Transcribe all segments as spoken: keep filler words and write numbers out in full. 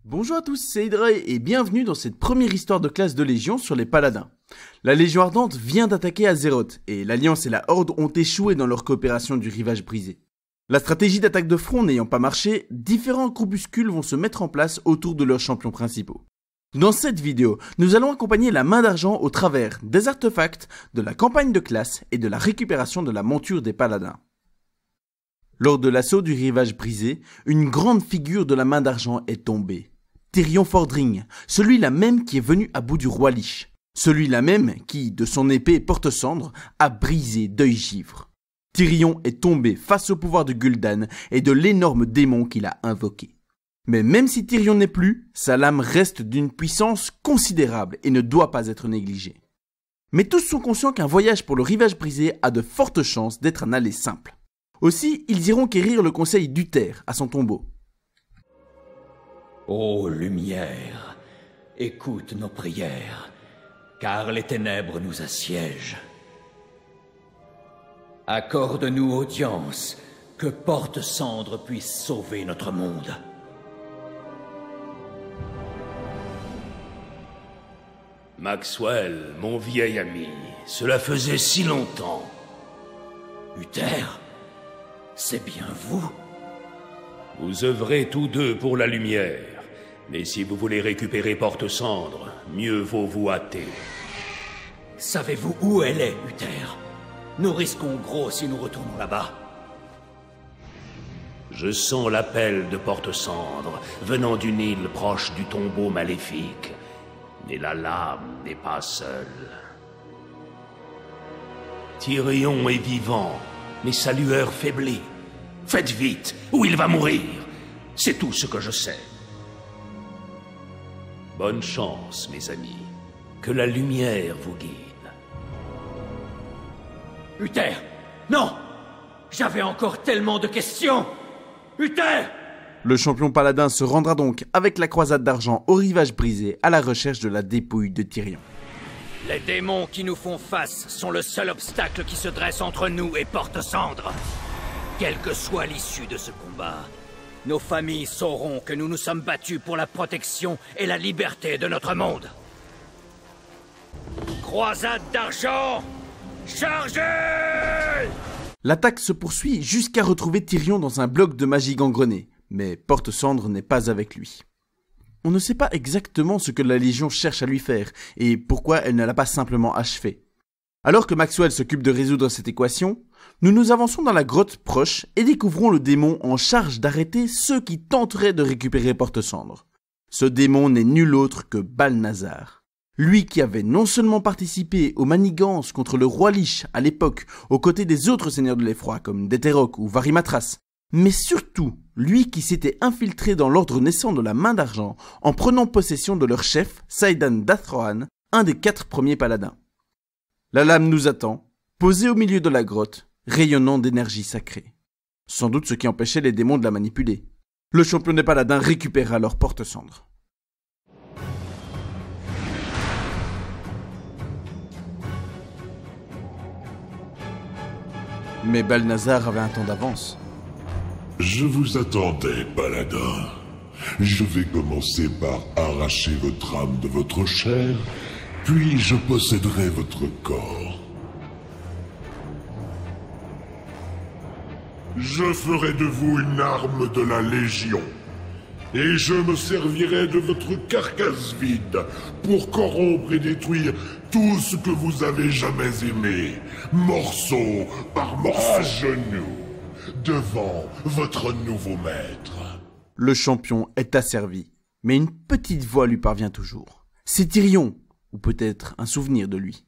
Bonjour à tous, c'est Hydrae et bienvenue dans cette première histoire de classe de Légion sur les Paladins. La Légion Ardente vient d'attaquer Azeroth et l'Alliance et la Horde ont échoué dans leur coopération du Rivage Brisé. La stratégie d'attaque de front n'ayant pas marché, différents groupuscules vont se mettre en place autour de leurs champions principaux. Dans cette vidéo, nous allons accompagner la main d'argent au travers des artefacts, de la campagne de classe et de la récupération de la monture des Paladins. Lors de l'assaut du Rivage Brisé, une grande figure de la main d'argent est tombée. Tyrion Fordring, celui-là même qui est venu à bout du roi Lich. Celui-là même qui, de son épée porte-cendre, a brisé Deuil Givre. Tyrion est tombé face au pouvoir de Gul'dan et de l'énorme démon qu'il a invoqué. Mais même si Tyrion n'est plus, sa lame reste d'une puissance considérable et ne doit pas être négligée. Mais tous sont conscients qu'un voyage pour le Rivage Brisé a de fortes chances d'être un aller simple. Aussi, ils iront quérir le conseil d'Uther à son tombeau. Ô lumière, écoute nos prières, car les ténèbres nous assiègent. Accorde-nous audience, que Porte-Cendre puisse sauver notre monde. Maxwell, mon vieil ami, cela faisait si longtemps. Uther, c'est bien vous? Vous œuvrez tous deux pour la lumière, mais si vous voulez récupérer Porte-Cendre, mieux vaut vous hâter. Savez-vous où elle est, Uther? Nous risquons gros si nous retournons là-bas. Je sens l'appel de Porte-Cendre venant d'une île proche du tombeau maléfique. Mais la lame n'est pas seule. Tyrion est vivant, mais sa lueur faiblit. Faites vite, ou il va mourir. C'est tout ce que je sais. Bonne chance, mes amis. Que la lumière vous guide. Uther! Non! J'avais encore tellement de questions! Uther! Le champion paladin se rendra donc avec la croisade d'argent au Rivage Brisé à la recherche de la dépouille de Tyrion. Les démons qui nous font face sont le seul obstacle qui se dresse entre nous et Porte-Cendre. Quelle que soit l'issue de ce combat, nos familles sauront que nous nous sommes battus pour la protection et la liberté de notre monde. Croisade d'argent, chargez! L'attaque se poursuit jusqu'à retrouver Tyrion dans un bloc de magie gangrenée, mais Porte-Cendre n'est pas avec lui. On ne sait pas exactement ce que la Légion cherche à lui faire, et pourquoi elle ne l'a pas simplement achevé. Alors que Maxwell s'occupe de résoudre cette équation, nous nous avançons dans la grotte proche et découvrons le démon en charge d'arrêter ceux qui tenteraient de récupérer Porte-Cendre. Ce démon n'est nul autre que Balnazar. Lui qui avait non seulement participé aux manigances contre le roi Lich à l'époque, aux côtés des autres seigneurs de l'effroi comme Déterok ou Varimatras, mais surtout lui qui s'était infiltré dans l'ordre naissant de la main d'argent en prenant possession de leur chef, Saidan Dathrohan, un des quatre premiers paladins. La lame nous attend, posée au milieu de la grotte, rayonnant d'énergie sacrée. Sans doute ce qui empêchait les démons de la manipuler. Le champion des paladins récupéra leur Porte-Cendre. Mais Balnazar avait un temps d'avance. Je vous attendais, paladin. Je vais commencer par arracher votre âme de votre chair, puis je posséderai votre corps. Je ferai de vous une arme de la Légion, et je me servirai de votre carcasse vide pour corrompre et détruire tout ce que vous avez jamais aimé, morceau par morceau, à genoux, devant votre nouveau maître. Le champion est asservi, mais une petite voix lui parvient toujours. C'est Tyrion, ou peut-être un souvenir de lui.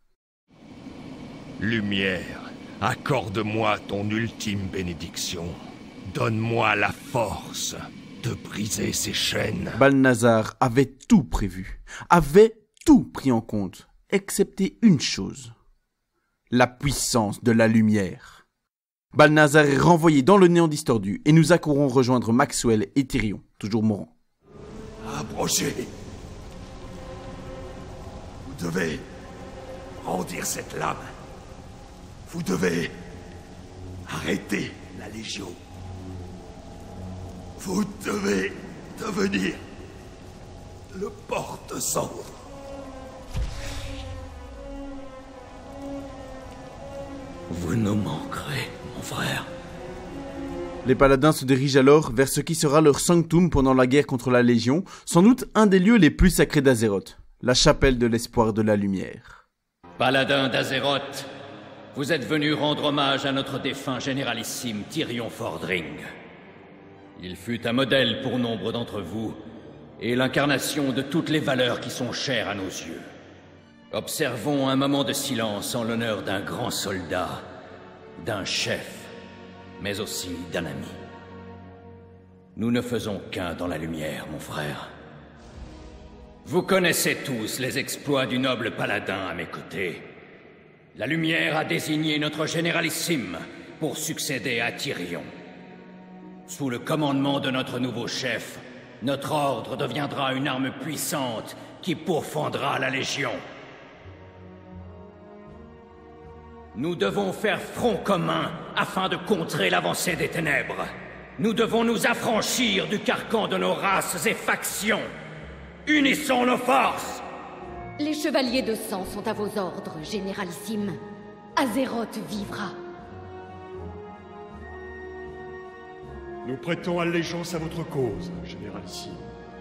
Lumière, accorde-moi ton ultime bénédiction. Donne-moi la force de briser ces chaînes. Balnazar avait tout prévu, avait tout pris en compte, excepté une chose. La puissance de la lumière. Balnazar est renvoyé dans le néant distordu et nous accourons rejoindre Maxwell et Tyrion, toujours mourants. Approchez. Vous devez rendir cette lame. Vous devez arrêter la Légion. Vous devez devenir le porte-cendre. Vous nous manquerez, mon frère. Les paladins se dirigent alors vers ce qui sera leur sanctum pendant la guerre contre la Légion, sans doute un des lieux les plus sacrés d'Azeroth, la chapelle de l'espoir de la lumière. Paladins d'Azeroth, vous êtes venus rendre hommage à notre défunt généralissime Tyrion Fordring. Il fut un modèle pour nombre d'entre vous, et l'incarnation de toutes les valeurs qui sont chères à nos yeux. Observons un moment de silence en l'honneur d'un grand soldat, d'un chef, mais aussi d'un ami. Nous ne faisons qu'un dans la lumière, mon frère. Vous connaissez tous les exploits du noble paladin à mes côtés. La lumière a désigné notre généralissime pour succéder à Tyrion. Sous le commandement de notre nouveau chef, notre ordre deviendra une arme puissante qui pourfendra la Légion. Nous devons faire front commun afin de contrer l'avancée des ténèbres. Nous devons nous affranchir du carcan de nos races et factions. Unissons nos forces! Les chevaliers de sang sont à vos ordres, généralissime. Azeroth vivra. Nous prêtons allégeance à votre cause, généralissime.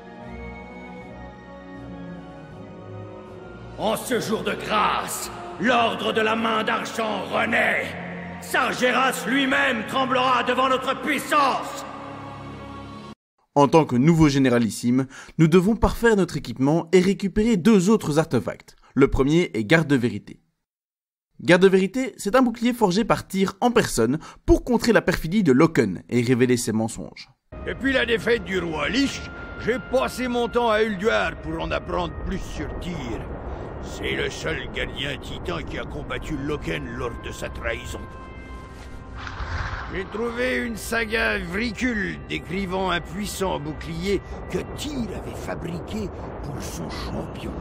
En ce jour de grâce, l'ordre de la main d'argent renaît. Sargeras lui-même tremblera devant notre puissance. En tant que nouveau généralissime, nous devons parfaire notre équipement et récupérer deux autres artefacts. Le premier est Garde de Vérité. Garde de Vérité, c'est un bouclier forgé par Tyr en personne pour contrer la perfidie de Loken et révéler ses mensonges. Depuis la défaite du roi Lich, j'ai passé mon temps à Ulduar pour en apprendre plus sur Tyr. C'est le seul gardien titan qui a combattu Loken lors de sa trahison. J'ai trouvé une saga vricule décrivant un puissant bouclier que Tyr avait fabriqué pour son champion.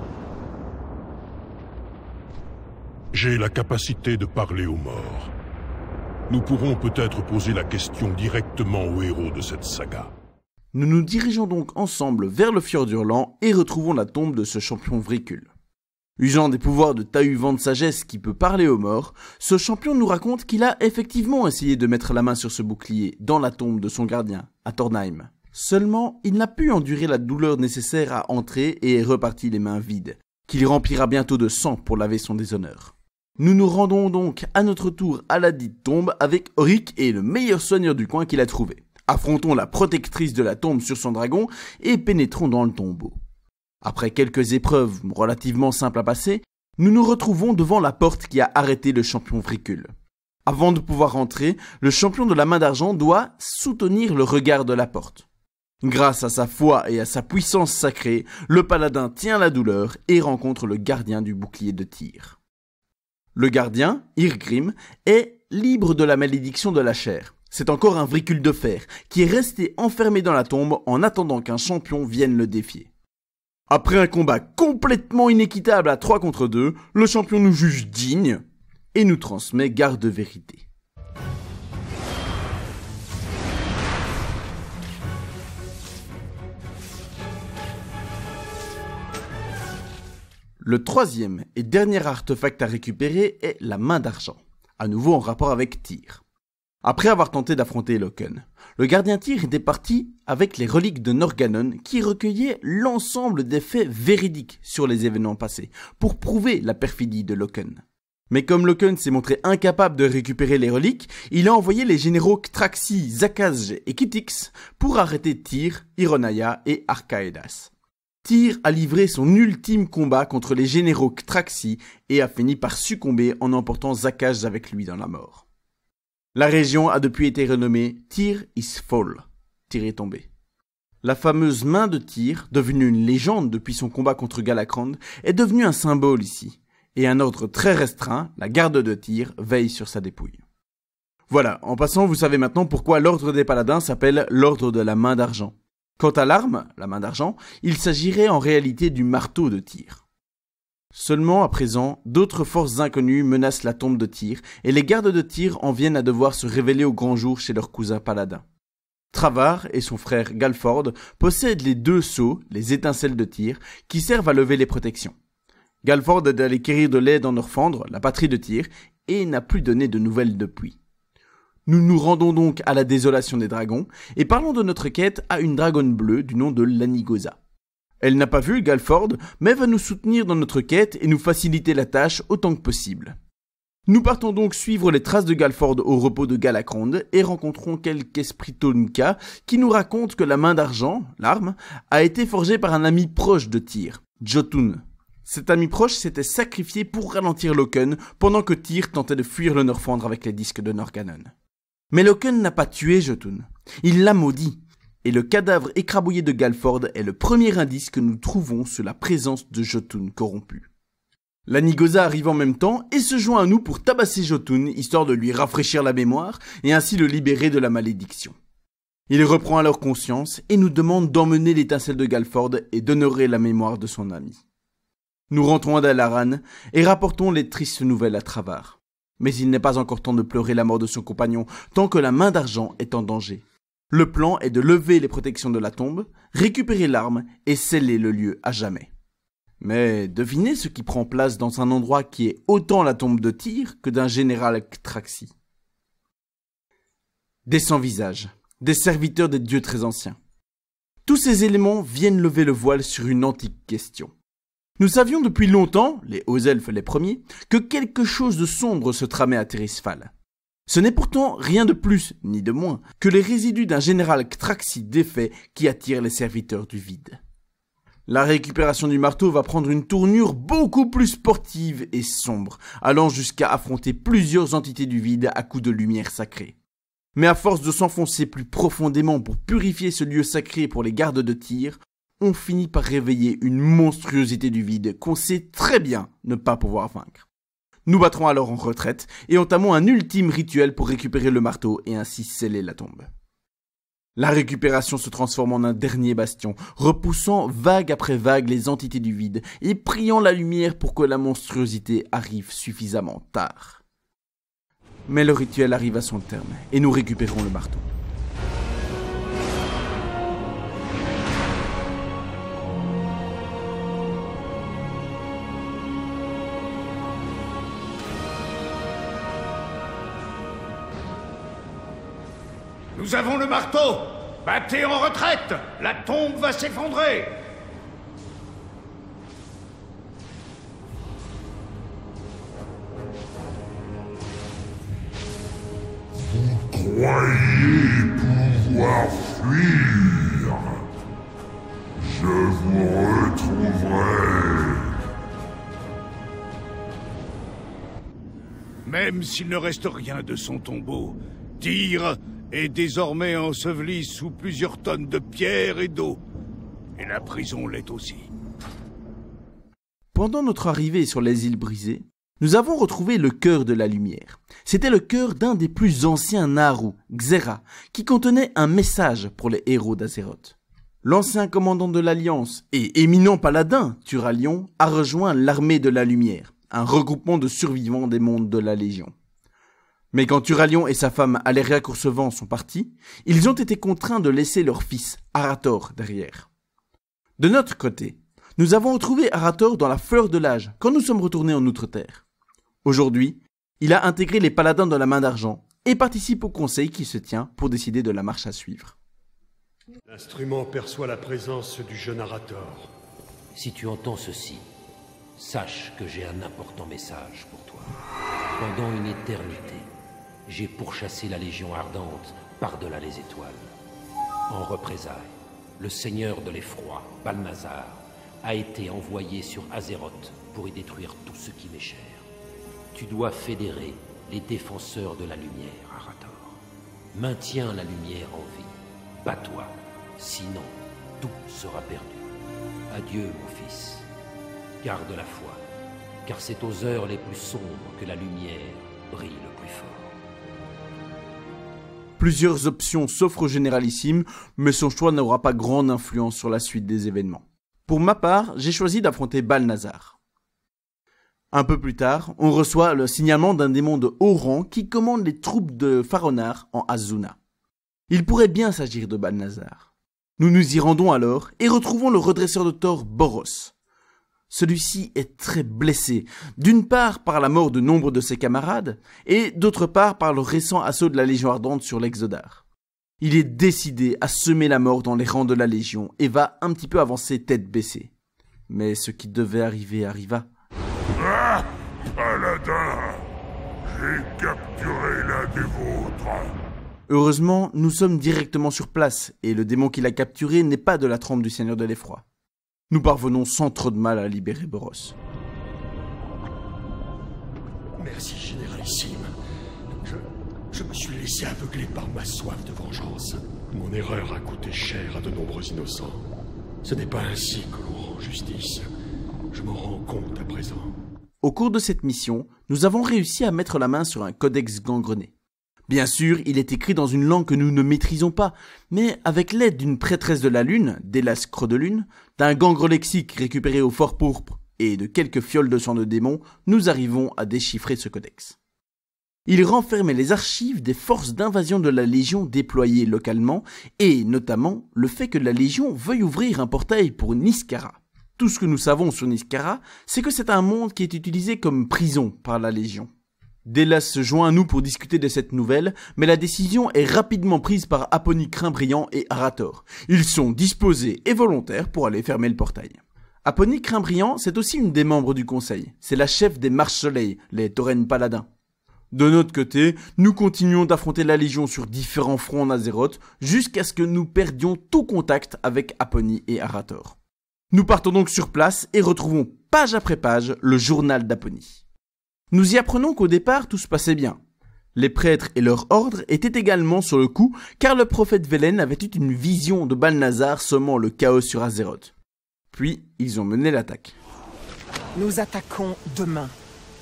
J'ai la capacité de parler aux morts. Nous pourrons peut-être poser la question directement aux héros de cette saga. Nous nous dirigeons donc ensemble vers le fjord hurlant et retrouvons la tombe de ce champion vricule. Usant des pouvoirs de Tahu-Vent de sagesse qui peut parler aux morts, ce champion nous raconte qu'il a effectivement essayé de mettre la main sur ce bouclier dans la tombe de son gardien, à Tornheim. Seulement, il n'a pu endurer la douleur nécessaire à entrer et est reparti les mains vides, qu'il remplira bientôt de sang pour laver son déshonneur. Nous nous rendons donc à notre tour à la dite tombe avec Auric et le meilleur soigneur du coin qu'il a trouvé. Affrontons la protectrice de la tombe sur son dragon et pénétrons dans le tombeau. Après quelques épreuves relativement simples à passer, nous nous retrouvons devant la porte qui a arrêté le champion vricule. Avant de pouvoir entrer, le champion de la main d'argent doit soutenir le regard de la porte. Grâce à sa foi et à sa puissance sacrée, le paladin tient la douleur et rencontre le gardien du bouclier de Tyr. Le gardien, Irgrim, est libre de la malédiction de la chair. C'est encore un vricule de fer qui est resté enfermé dans la tombe en attendant qu'un champion vienne le défier. Après un combat complètement inéquitable à trois contre deux, le champion nous juge digne et nous transmet Garde de Vérité. Le troisième et dernier artefact à récupérer est la main d'argent, à nouveau en rapport avec Tyr. Après avoir tenté d'affronter Loken, le gardien Tyr était parti avec les reliques de Norgannon qui recueillaient l'ensemble des faits véridiques sur les événements passés pour prouver la perfidie de Loken. Mais comme Loken s'est montré incapable de récupérer les reliques, il a envoyé les généraux Ktraxi, Zakazj et Kitix pour arrêter Tyr, Ironaya et Archaedas. Tyr a livré son ultime combat contre les généraux Ktraxi et a fini par succomber en emportant Zakazj avec lui dans la mort. La région a depuis été renommée Tyr is Fall, Tyr est tombé. La fameuse main de Tyr, devenue une légende depuis son combat contre Galakrand, est devenue un symbole ici, et un ordre très restreint, la garde de Tyr, veille sur sa dépouille. Voilà, en passant, vous savez maintenant pourquoi l'ordre des paladins s'appelle l'ordre de la main d'argent. Quant à l'arme, la main d'argent, il s'agirait en réalité du marteau de Tyr. Seulement, à présent, d'autres forces inconnues menacent la tombe de Tyr, et les gardes de Tyr en viennent à devoir se révéler au grand jour chez leurs cousins paladins. Travar et son frère Galford possèdent les deux sceaux, les étincelles de tir, qui servent à lever les protections. Galford est allé quérir de l'aide en Orfandre, la patrie de Tyr, et n'a plus donné de nouvelles depuis. Nous nous rendons donc à la désolation des dragons, et parlons de notre quête à une dragonne bleue du nom de Lanigosa. Elle n'a pas vu Galford, mais va nous soutenir dans notre quête et nous faciliter la tâche autant que possible. Nous partons donc suivre les traces de Galford au repos de Galacronde et rencontrons quelques esprits Tonka qui nous racontent que la main d'argent, l'arme, a été forgée par un ami proche de Tyr, Jotun. Cet ami proche s'était sacrifié pour ralentir Loken pendant que Tyr tentait de fuir le Norfandre avec les disques de Norganon. Mais Loken n'a pas tué Jotun, il l'a maudit, et le cadavre écrabouillé de Galford est le premier indice que nous trouvons sur la présence de Jotun corrompu. Lanigosa arrive en même temps et se joint à nous pour tabasser Jotun, histoire de lui rafraîchir la mémoire et ainsi le libérer de la malédiction. Il reprend alors conscience et nous demande d'emmener l'étincelle de Galford et d'honorer la mémoire de son ami. Nous rentrons à Dalaran et rapportons les tristes nouvelles à Travar. Mais il n'est pas encore temps de pleurer la mort de son compagnon tant que la main d'argent est en danger. Le plan est de lever les protections de la tombe, récupérer l'arme et sceller le lieu à jamais. Mais devinez ce qui prend place dans un endroit qui est autant la tombe de Tyr que d'un général Ctraxi. Des sans-visages, des serviteurs des dieux très anciens. Tous ces éléments viennent lever le voile sur une antique question. Nous savions depuis longtemps, les hauts elfes les premiers, que quelque chose de sombre se tramait à Tirisfal. Ce n'est pourtant rien de plus, ni de moins, que les résidus d'un général Ctraxi défait qui attire les serviteurs du vide. La récupération du marteau va prendre une tournure beaucoup plus sportive et sombre, allant jusqu'à affronter plusieurs entités du vide à coups de lumière sacrée. Mais à force de s'enfoncer plus profondément pour purifier ce lieu sacré pour les gardes de Tyr, on finit par réveiller une monstruosité du vide qu'on sait très bien ne pas pouvoir vaincre. Nous battrons alors en retraite et entamons un ultime rituel pour récupérer le marteau et ainsi sceller la tombe. La récupération se transforme en un dernier bastion, repoussant vague après vague les entités du vide et priant la lumière pour que la monstruosité arrive suffisamment tard. Mais le rituel arrive à son terme et nous récupérons le marteau. Nous avons le marteau! Battez en retraite! La tombe va s'effondrer! Vous croyez pouvoir fuir? Je vous retrouverai. Même s'il ne reste rien de son tombeau, Tyr est désormais enseveli sous plusieurs tonnes de pierre et d'eau. Et la prison l'est aussi. Pendant notre arrivée sur les îles brisées, nous avons retrouvé le cœur de la lumière. C'était le cœur d'un des plus anciens Naaru, Xera, qui contenait un message pour les héros d'Azeroth. L'ancien commandant de l'Alliance et éminent paladin, Turalion, a rejoint l'armée de la lumière, un regroupement de survivants des mondes de la Légion. Mais quand Turalion et sa femme Aléria Coursevent sont partis, ils ont été contraints de laisser leur fils, Arator, derrière. De notre côté, nous avons retrouvé Arator dans la fleur de l'âge quand nous sommes retournés en Outre-Terre. Aujourd'hui, il a intégré les paladins de la main d'argent et participe au conseil qui se tient pour décider de la marche à suivre. L'instrument perçoit la présence du jeune Arator. Si tu entends ceci, sache que j'ai un important message pour toi. Pendant une éternité, j'ai pourchassé la Légion Ardente par-delà les étoiles. En représailles, le seigneur de l'effroi, Balnazar, a été envoyé sur Azeroth pour y détruire tout ce qui m'est cher. Tu dois fédérer les défenseurs de la lumière, Arator. Maintiens la lumière en vie. Bats-toi, sinon tout sera perdu. Adieu, mon fils. Garde la foi, car c'est aux heures les plus sombres que la lumière brille le plus fort. Plusieurs options s'offrent au généralissime, mais son choix n'aura pas grande influence sur la suite des événements. Pour ma part, j'ai choisi d'affronter Balnazar. Un peu plus tard, on reçoit le signalement d'un démon de haut rang qui commande les troupes de Faronar en Azsuna. Il pourrait bien s'agir de Balnazar. Nous nous y rendons alors et retrouvons le redresseur de tort Boros. Celui-ci est très blessé, d'une part par la mort de nombre de ses camarades, et d'autre part par le récent assaut de la Légion Ardente sur l'Exodar. Il est décidé à semer la mort dans les rangs de la Légion et va un petit peu avancer tête baissée. Mais ce qui devait arriver arriva. Ah, Paladin, j'ai capturé l'un des vôtres. Heureusement, nous sommes directement sur place, et le démon qui l'a capturé n'est pas de la trempe du Seigneur de l'Effroi. Nous parvenons sans trop de mal à libérer Boros. Merci, Généralissime. Je, je me suis laissé aveugler par ma soif de vengeance. Mon erreur a coûté cher à de nombreux innocents. Ce n'est pas ainsi que l'on rend justice. Je m'en rends compte à présent. Au cours de cette mission, nous avons réussi à mettre la main sur un codex gangrené. Bien sûr, il est écrit dans une langue que nous ne maîtrisons pas, mais avec l'aide d'une prêtresse de la lune, d'Hélas Crodelune, d'un gangrelexique récupéré au Fort Pourpre et de quelques fioles de sang de démon, nous arrivons à déchiffrer ce codex. Il renfermait les archives des forces d'invasion de la Légion déployées localement, et notamment le fait que la Légion veuille ouvrir un portail pour Niskara. Tout ce que nous savons sur Niskara, c'est que c'est un monde qui est utilisé comme prison par la Légion. Délas se joint à nous pour discuter de cette nouvelle, mais la décision est rapidement prise par Apony Crin-Brillant et Arator. Ils sont disposés et volontaires pour aller fermer le portail. Apony Crin-Brillant, c'est aussi une des membres du conseil. C'est la chef des Marches-Soleil, les Taurennes Paladins. De notre côté, nous continuons d'affronter la Légion sur différents fronts en Azeroth, jusqu'à ce que nous perdions tout contact avec Apony et Arator. Nous partons donc sur place et retrouvons page après page le journal d'Apony. Nous y apprenons qu'au départ, tout se passait bien. Les prêtres et leur ordre étaient également sur le coup, car le prophète Velen avait eu une vision de Balnazar semant le chaos sur Azeroth. Puis, ils ont mené l'attaque. Nous attaquons demain.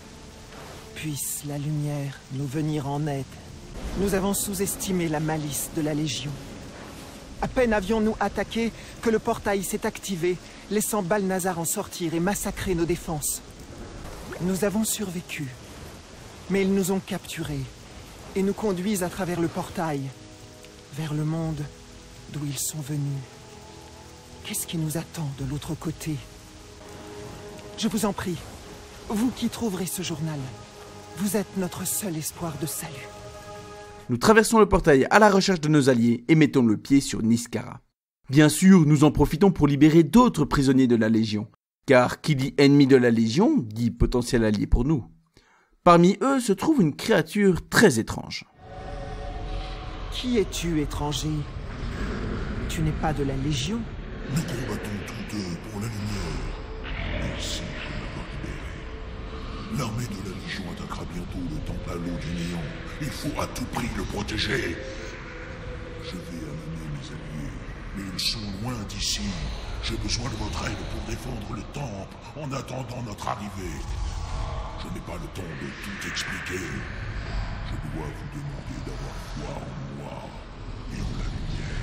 Puisse la lumière nous venir en aide. Nous avons sous-estimé la malice de la Légion. À peine avions-nous attaqué que le portail s'est activé, laissant Balnazar en sortir et massacrer nos défenses. Nous avons survécu, mais ils nous ont capturés et nous conduisent à travers le portail, vers le monde d'où ils sont venus. Qu'est-ce qui nous attend de l'autre côté? Je vous en prie, vous qui trouverez ce journal, vous êtes notre seul espoir de salut. Nous traversons le portail à la recherche de nos alliés et mettons le pied sur Niskara. Bien sûr, nous en profitons pour libérer d'autres prisonniers de la Légion. Car qui dit ennemi de la Légion, dit potentiel allié pour nous. Parmi eux se trouve une créature très étrange. Qui es-tu, étranger? Tu n'es pas de la Légion? Nous combattons tous deux pour la lumière. Merci de m'avoir libéré. L'armée de la Légion attaquera bientôt le temple à l'eau du néant. Il faut à tout prix le protéger. Je vais amener mes alliés, mais ils sont loin d'ici. J'ai besoin de votre aide pour défendre le temple en attendant notre arrivée. Je n'ai pas le temps de tout expliquer. Je dois vous demander d'avoir foi en moi et en la lumière.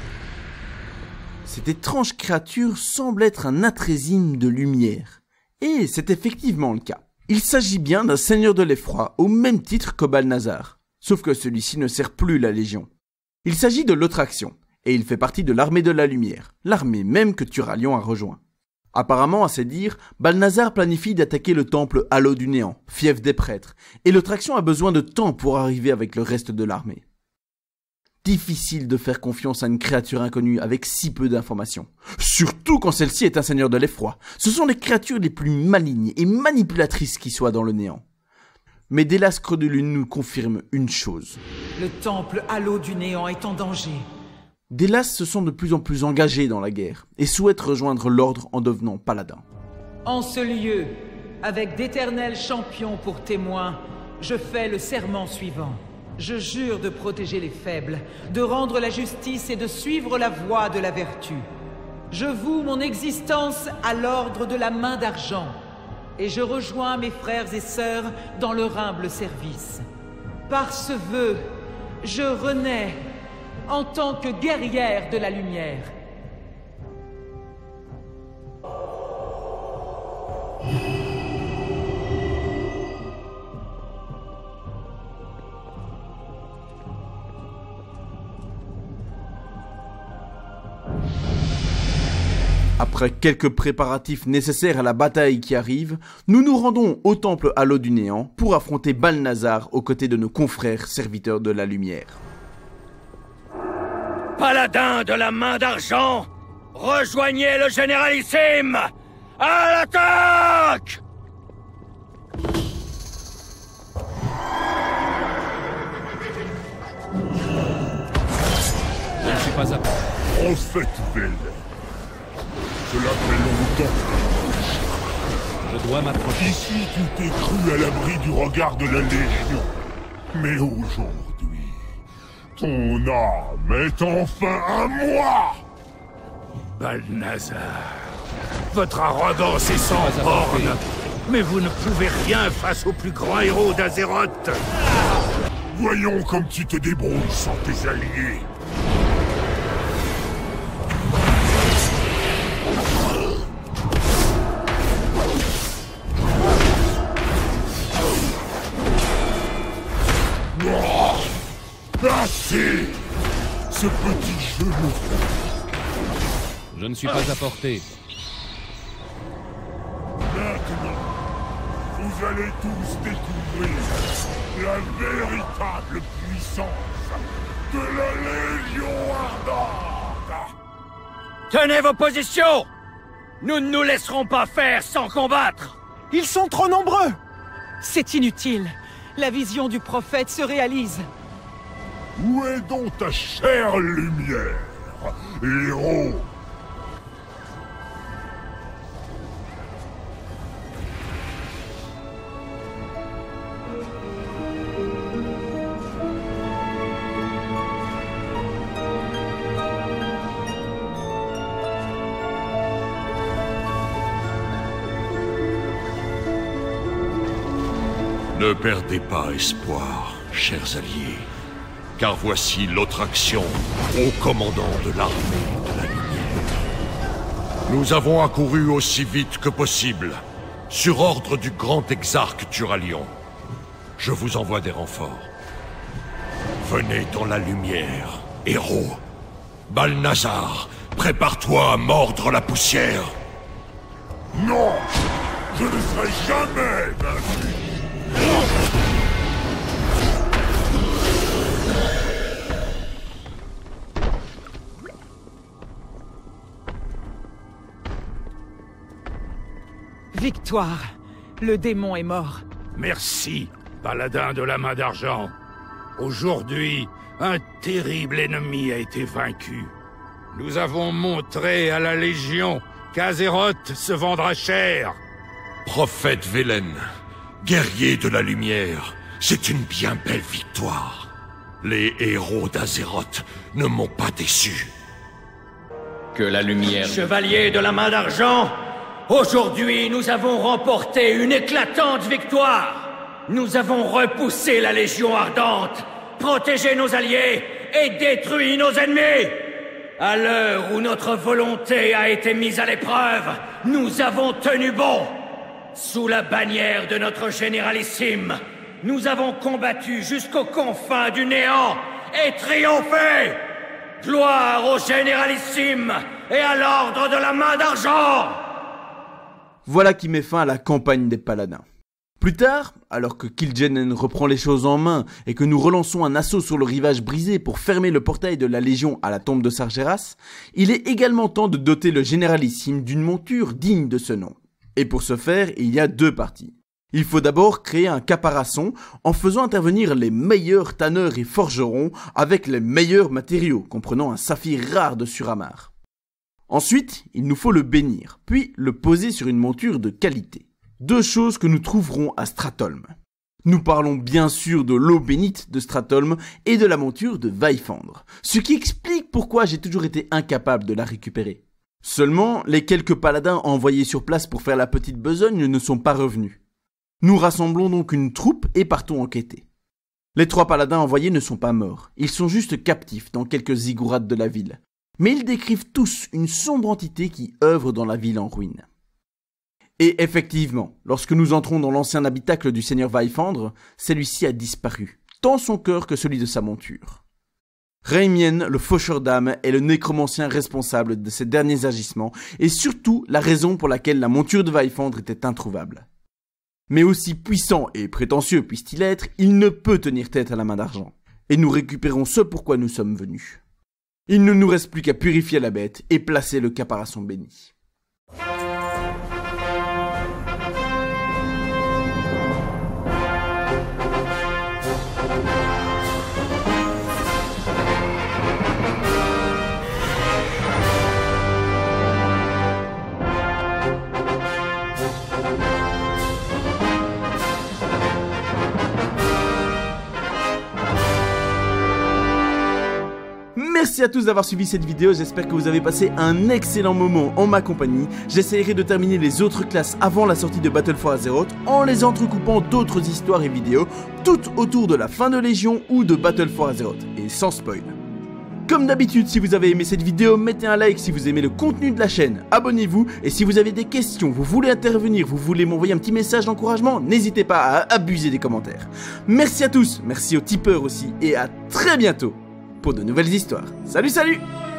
Cette étrange créature semble être un atrésime de lumière. Et c'est effectivement le cas. Il s'agit bien d'un seigneur de l'effroi au même titre que Balnazar. Sauf que celui-ci ne sert plus la Légion. Il s'agit de l'Autraction. Et il fait partie de l'armée de la lumière, l'armée même que Turalion a rejoint. Apparemment, à ses dires, Balnazar planifie d'attaquer le temple à l'eau du néant, fief des prêtres, et l'Autraction a besoin de temps pour arriver avec le reste de l'armée. Difficile de faire confiance à une créature inconnue avec si peu d'informations. Surtout quand celle-ci est un seigneur de l'effroi. Ce sont les créatures les plus malignes et manipulatrices qui soient dans le néant. Mais Délas Crodelune nous confirme une chose. Le temple à l'eau du néant est en danger. Délas se sent de plus en plus engagé dans la guerre et souhaite rejoindre l'ordre en devenant paladin. En ce lieu, avec d'éternels champions pour témoins, je fais le serment suivant. Je jure de protéger les faibles, de rendre la justice et de suivre la voie de la vertu. Je voue mon existence à l'ordre de la main d'argent, et je rejoins mes frères et sœurs dans leur humble service. Par ce vœu, je renais en tant que guerrière de la lumière. Après quelques préparatifs nécessaires à la bataille qui arrive, nous nous rendons au temple Halo du Néant pour affronter Balnazar aux côtés de nos confrères serviteurs de la lumière. Paladins de la main d'argent, rejoignez le Généralissime! À l'attaque! Je ne suis pas à part. En fait, Velen, cela fait longtemps. Je dois m'approcher. Ici, tu t'es cru à l'abri du regard de la Légion. Mais aujourd'hui, ton âme est enfin à moi! Balnazar, votre arrogance est sans borne, mais vous ne pouvez rien face au plus grand héros d'Azeroth. Voyons comme tu te débrouilles sans tes alliés. Assez! Ce petit jeu me fait. Je ne suis pas à portée. Maintenant, vous allez tous découvrir la véritable puissance de la Légion Ardente! Tenez vos positions! Nous ne nous laisserons pas faire sans combattre! Ils sont trop nombreux! C'est inutile. La vision du prophète se réalise. Où est donc ta chère lumière, héros? Ne perdez pas espoir, chers alliés. Car voici l'autre action au commandant de l'armée de la lumière. Nous avons accouru aussi vite que possible, sur ordre du grand exarque Turalion. Je vous envoie des renforts. Venez dans la lumière, héros. Balnazar, prépare-toi à mordre la poussière. Non! Je ne serai jamais vaincu! Victoire. Le démon est mort. Merci, paladin de la main d'argent. Aujourd'hui, un terrible ennemi a été vaincu. Nous avons montré à la Légion qu'Azeroth se vendra cher. Prophète Velen, guerrier de la lumière, c'est une bien belle victoire. Les héros d'Azeroth ne m'ont pas déçu. Que la lumière... Chevalier de la main d'argent, aujourd'hui nous avons remporté une éclatante victoire. Nous avons repoussé la Légion Ardente, protégé nos alliés et détruit nos ennemis. À l'heure où notre volonté a été mise à l'épreuve, nous avons tenu bon. Sous la bannière de notre Généralissime, nous avons combattu jusqu'aux confins du néant et triomphé. Gloire au Généralissime et à l'ordre de la main d'argent! Voilà qui met fin à la campagne des paladins. Plus tard, alors que Kil'jaeden reprend les choses en main et que nous relançons un assaut sur le rivage brisé pour fermer le portail de la Légion à la tombe de Sargeras, il est également temps de doter le Généralissime d'une monture digne de ce nom. Et pour ce faire, il y a deux parties. Il faut d'abord créer un caparaçon en faisant intervenir les meilleurs tanneurs et forgerons avec les meilleurs matériaux, comprenant un saphir rare de Suramar. Ensuite, il nous faut le bénir, puis le poser sur une monture de qualité. Deux choses que nous trouverons à Stratholme. Nous parlons bien sûr de l'eau bénite de Stratholme et de la monture de Vaifandre, ce qui explique pourquoi j'ai toujours été incapable de la récupérer. Seulement, les quelques paladins envoyés sur place pour faire la petite besogne ne sont pas revenus. Nous rassemblons donc une troupe et partons enquêter. Les trois paladins envoyés ne sont pas morts, ils sont juste captifs dans quelques ziggourats de la ville. Mais ils décrivent tous une sombre entité qui œuvre dans la ville en ruine. Et effectivement, lorsque nous entrons dans l'ancien habitacle du seigneur Vaifandre, celui-ci a disparu, tant son cœur que celui de sa monture. Raimien, le faucheur d'âmes, est le nécromancien responsable de ces derniers agissements et surtout la raison pour laquelle la monture de Vaifandre était introuvable. Mais aussi puissant et prétentieux puisse-t-il être, il ne peut tenir tête à la main d'argent. Et nous récupérons ce pourquoi nous sommes venus. Il ne nous reste plus qu'à purifier la bête et placer le caparaçon béni. Merci à tous d'avoir suivi cette vidéo, j'espère que vous avez passé un excellent moment en ma compagnie. J'essaierai de terminer les autres classes avant la sortie de Battle for Azeroth en les entrecoupant d'autres histoires et vidéos, toutes autour de la fin de Légion ou de Battle for Azeroth, et sans spoil. Comme d'habitude, si vous avez aimé cette vidéo, mettez un like si vous aimez le contenu de la chaîne, abonnez-vous, et si vous avez des questions, vous voulez intervenir, vous voulez m'envoyer un petit message d'encouragement, n'hésitez pas à abuser des commentaires. Merci à tous, merci aux tipeurs aussi, et à très bientôt pour de nouvelles histoires. Salut, salut!